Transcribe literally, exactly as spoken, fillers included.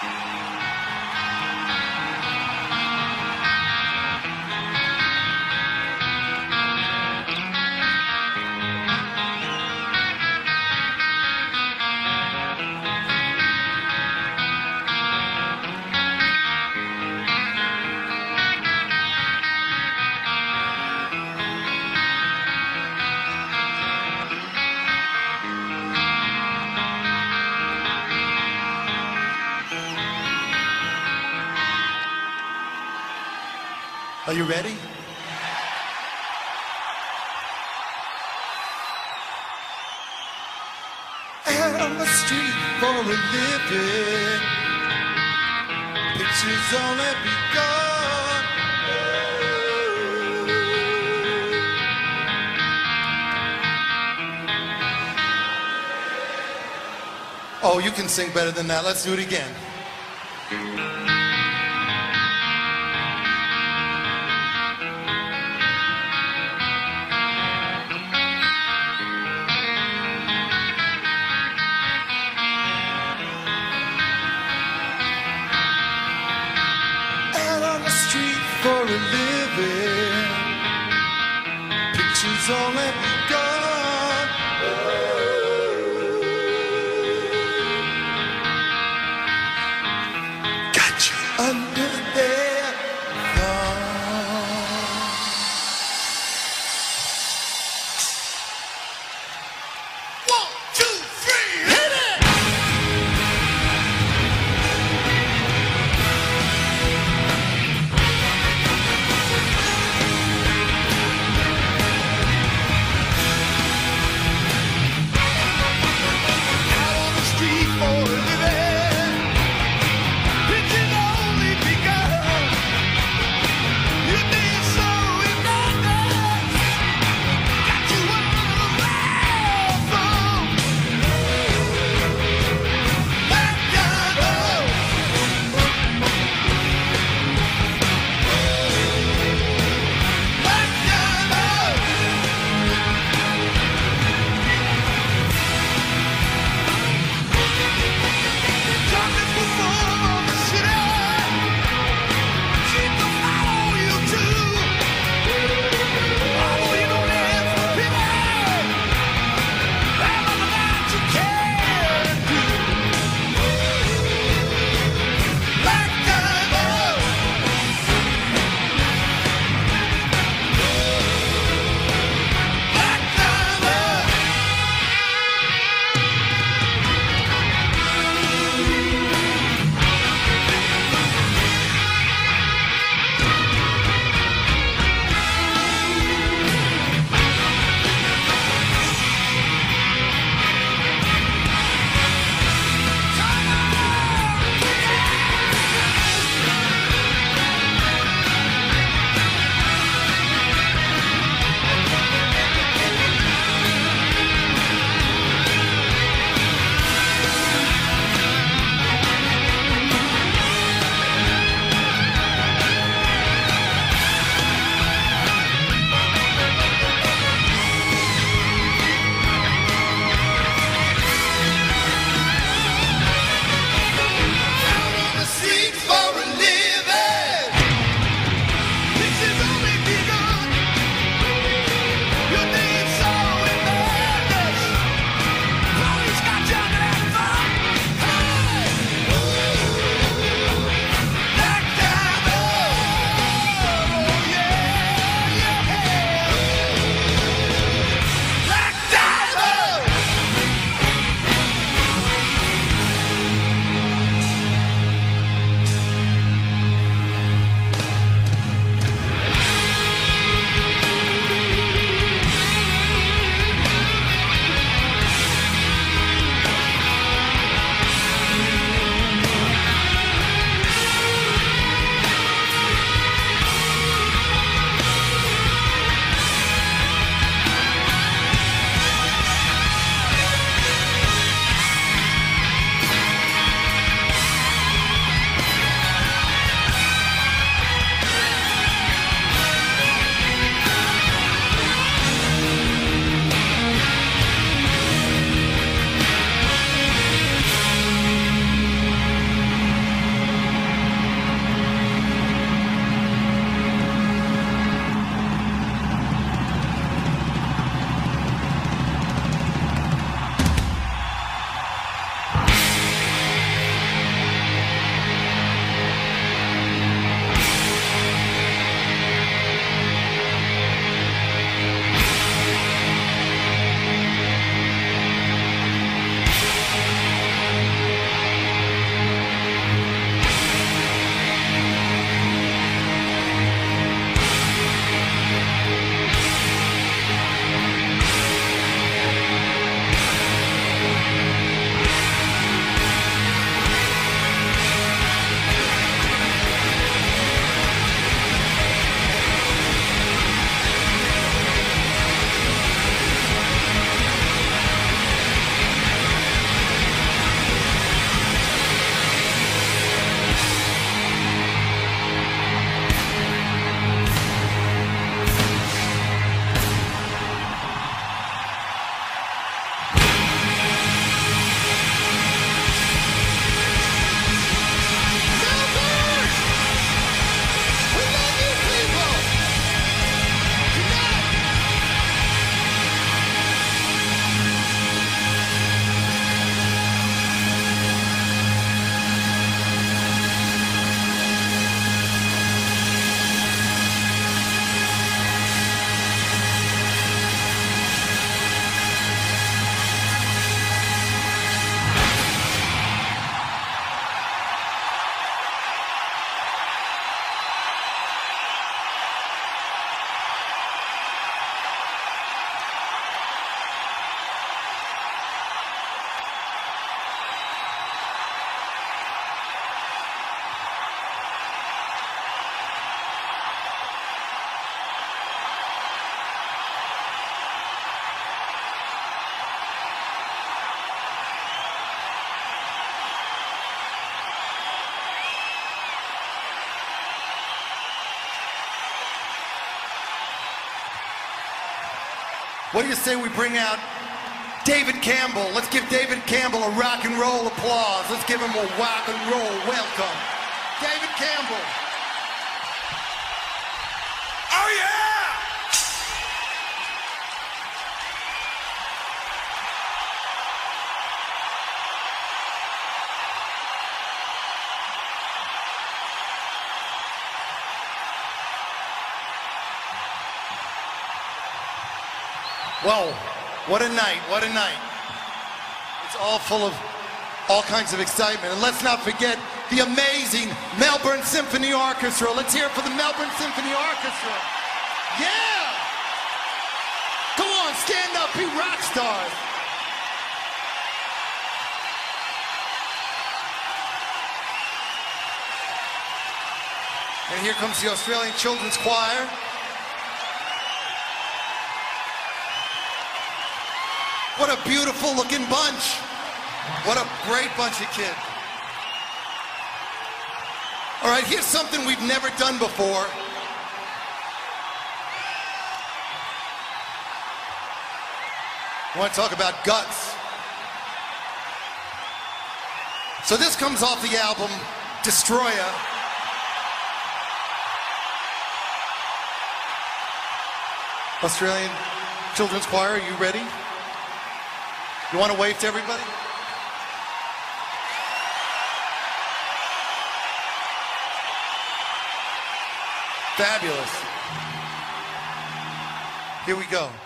Are you ready? Out on the street for a living, pictures only begun. Oh, you can sing better than that. Let's do it again. For a living, pictures only begun. Got you under their thumb. One, two, three, hit it! What do you say we bring out David Campbell? Let's give David Campbell a rock and roll applause. Let's give him a rock and roll welcome. David Campbell. Oh yeah! Whoa, what a night, what a night. It's all full of all kinds of excitement. And let's not forget the amazing Melbourne Symphony Orchestra. Let's hear it for the Melbourne Symphony Orchestra. Yeah! Come on, stand up, be rock stars. And here comes the Australian Children's Choir. What a beautiful looking bunch. What a great bunch of kids. All right, here's something we've never done before. I want to talk about guts. So this comes off the album Destroyer. Australian Children's Choir, are you ready? You want to wave to everybody? Fabulous. Here we go.